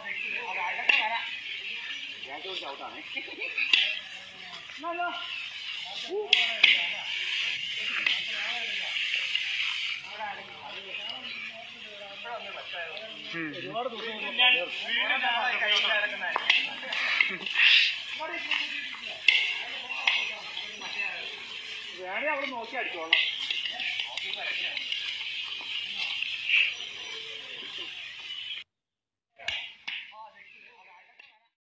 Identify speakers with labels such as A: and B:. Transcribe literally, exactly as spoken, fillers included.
A: ഞാൻ ചോദിച്ച ഔട്ടാണ് ഒരുപാട് വേണേ അവിടെ നോക്കി അടിച്ചോളാം.